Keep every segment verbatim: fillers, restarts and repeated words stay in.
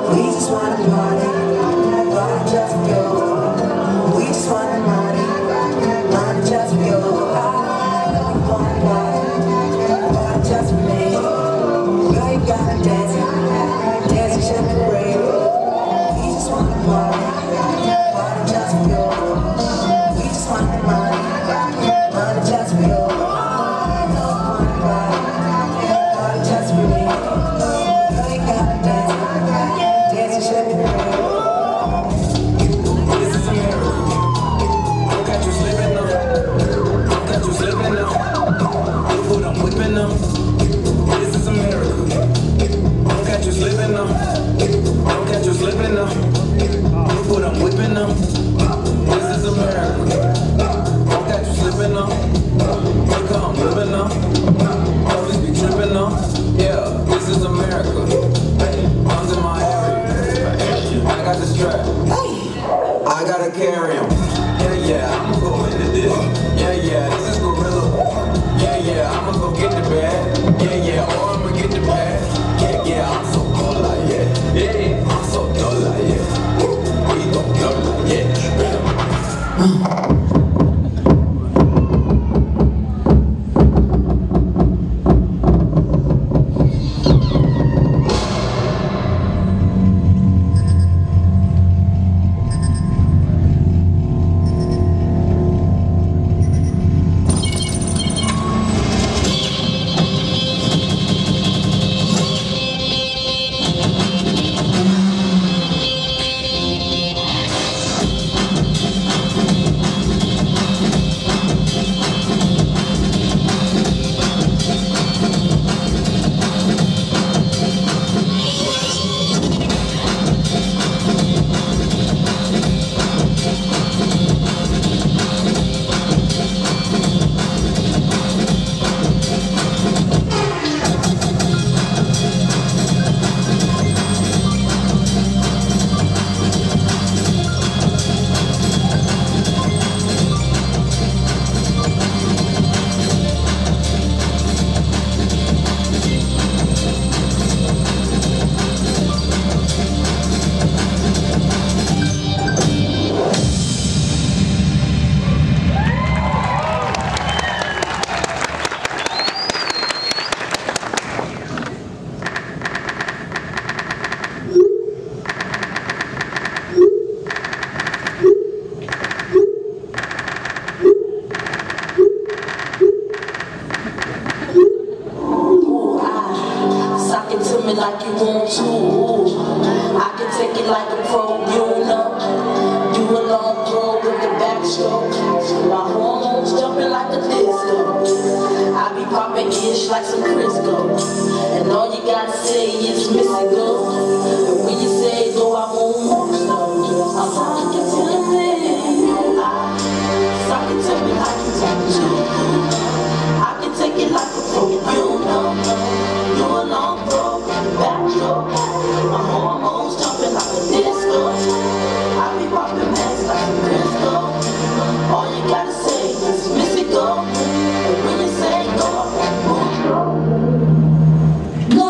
We just wanna party, party just for you. We just wanna party, party just for you. I know you wanna party, party just for me. Girl, you gotta dance, dance and shake the rain. We just wanna party, party just for you. We just wanna party, party just for you. I know you wanna party, party just for me. Girl, you gotta dance, dance and shake the rain. This is America. Don't catch you slipping now. Don't catch you slipping now. Look what I'm whipping now. This is America. Don't catch you slipping now. Don't catch you slipping now. Look what I'm whipping now. This is America. Don't catch you slipping now. Look how I'm living now. Always be tripping now. Yeah, this is America. Guns in my area. I got the strap. I gotta carry him. Yeah, yeah, I'ma go into this. Yeah, yeah, this is gorilla. Yeah, yeah, I'ma go get the bag. Yeah, yeah, or I'ma get the bag. Yeah, yeah, I'm so cold like yeah. Yeah, I'm so dull like yeah. We gon' dull like yeah. Like you want to, I can take it like a pro, you know. Do a long throw with the backstroke. My hormones jumping like a disco. I be popping ish like some Crisco. And all you gotta say is miss it go. And when you say go, I won't move slow. I'm talking to the thing. Suck it to me like you want to. I can take it like a pro, you know. Do a long throw. Backstroke, my hormones jumping like a disco. I be popping mess like a Crisco. All you gotta say is miss it go. And when you say go, I won't move go.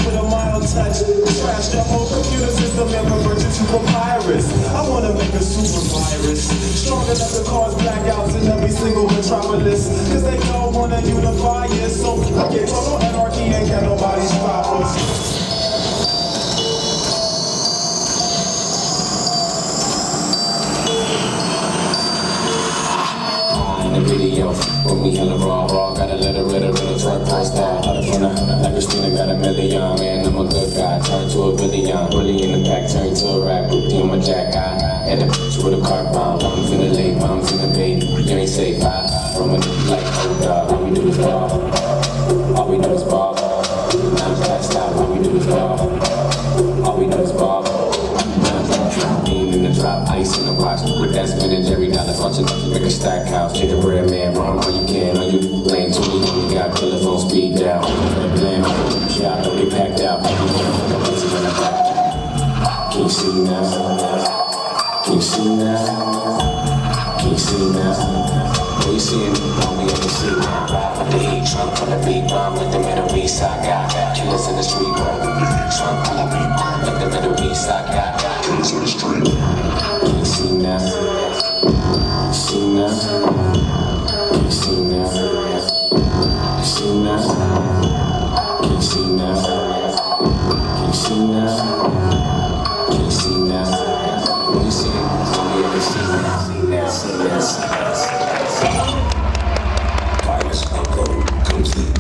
with a mild touch. Trash the whole computer system and convert it to papyrus. I wanna make a super virus, strong enough to cause blackouts in every single metropolis. Cause they don't wanna unify it, so I get total anarchy and can't nobody stop us. Video, put me hella raw, raw, got a little, little, little truck price tag. Out of front of, like Christina got a million, man, I'm a good guy, turn to a billion, bully in the pack, turn to a rap, booty on my jack, I had a bitch with a car bomb, I'm finna late, mom's in the baby, you ain't safe, I, from a nigga like, oh dog, all we do is ball, all we do is ball, now I'm passed out, all we do is ball, all we do is ball. In the drop, ice in the watch, with that spinach every dollar, watching make a stack house, take a bread man, run all you can, all you lane to me, you got killers on speed down, blame, shot, don't get packed out, can you see now, can you see now, can you see now, what you seeing, all we ever see now, with the heat trunk on the beat bomb, with the Middle East, I got killers in the street, trunk on the beat bomb, with the Middle East, I got killers in the street. Can you see now? Can you see now? Can you see now? Can you see now? Can you see now? Can you see now? Can you see now? What you see? All we ever see now. See now? See now? Virus upload complete.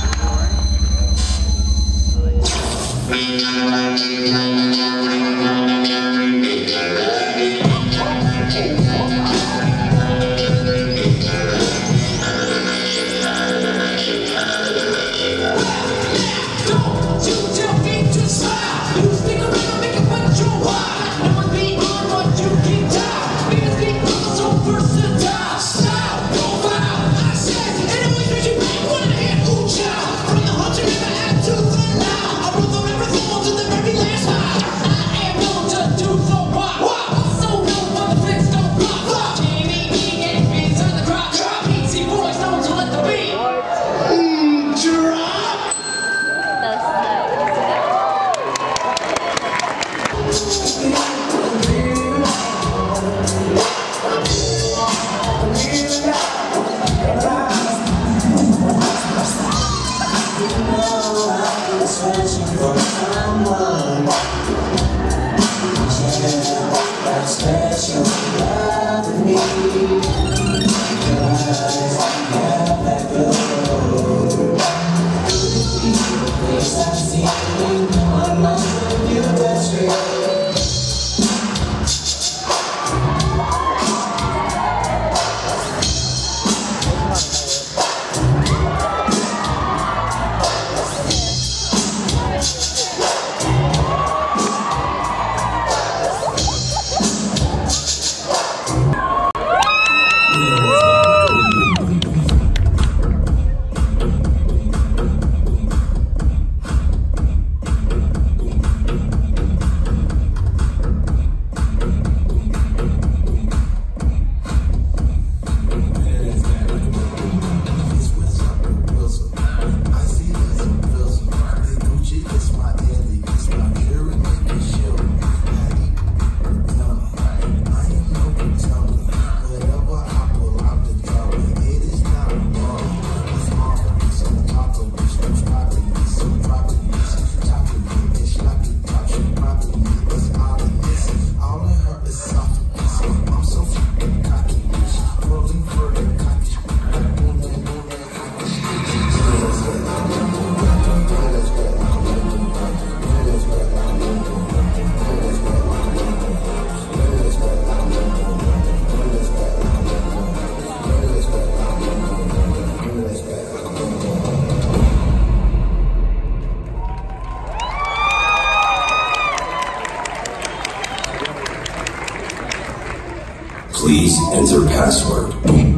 Please enter password.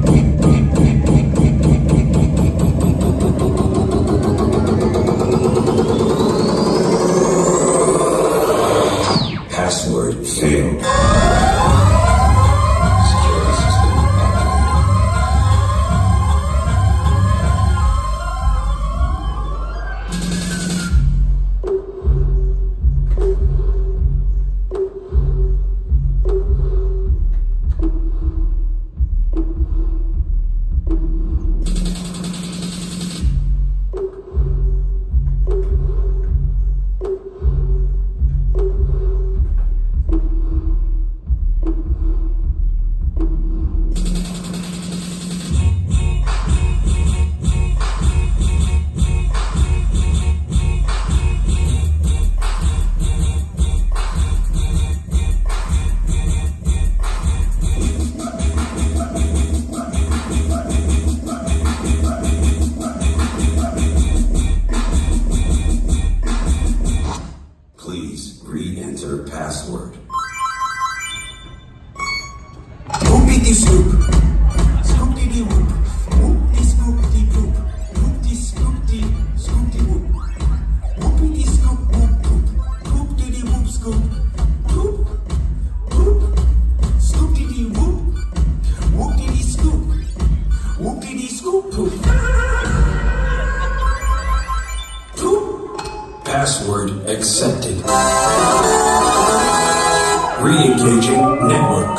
Password failed. Security system activated. enter password. Whoopity scoop. Scoopity whoop. Whoopty scoopty whoop. Whoopty scoopty scoopty whoop. Whoopity scoop whoop whoop. Whoopty whoop scoop. Whoop. Whoop. Scoopty whoop. Whoopty scoop. Whoopty scoop whoop. Whoop. Password accepted. Re-engaging network.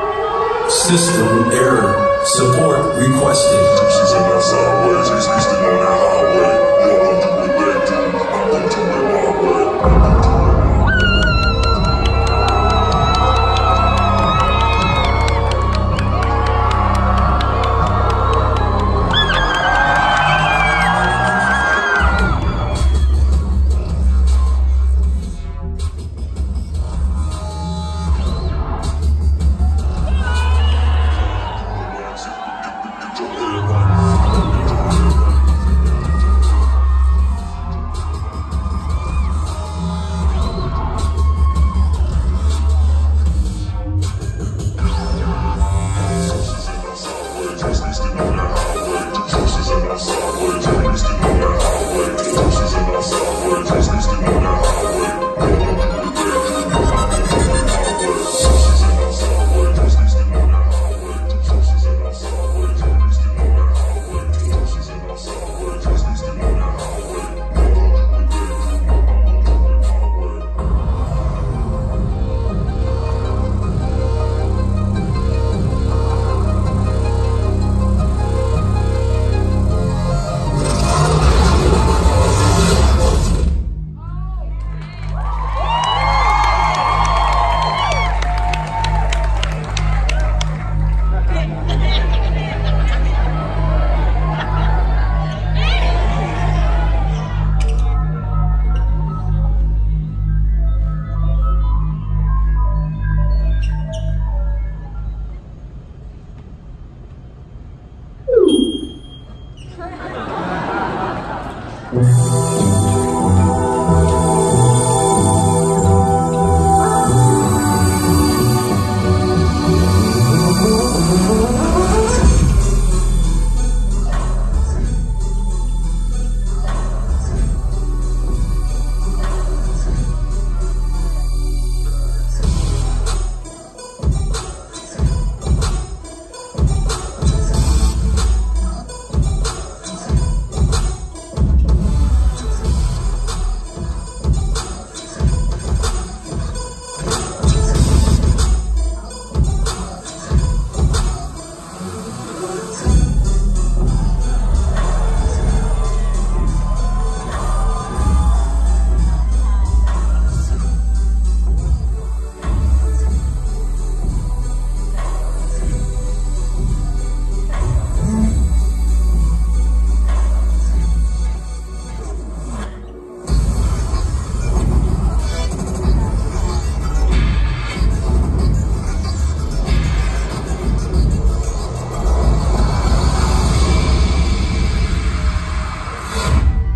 System error. Support requested. She's in that sideways, he's feasting on that highway. Y'all don't do what they do, I'm gonna do it my way.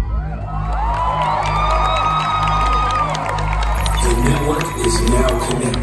Is now connected.